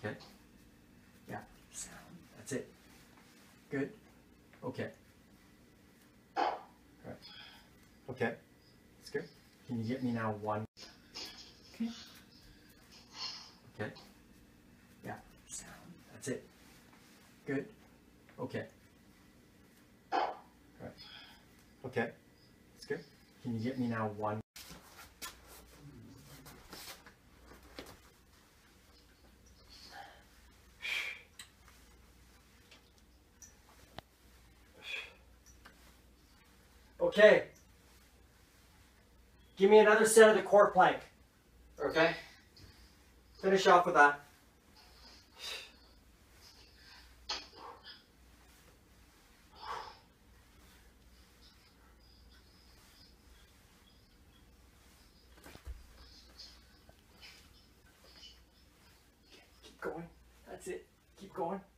Okay. Yeah. Sound. That's it. Good. Okay. All right. Okay. That's good. Can you get me now one? Okay. Okay. Yeah. Sound. That's it. Good. Okay. All right. Okay. That's good. Can you get me now one? Okay. Give me another set of the core plank. Okay. Finish off with that. Keep going. That's it. Keep going.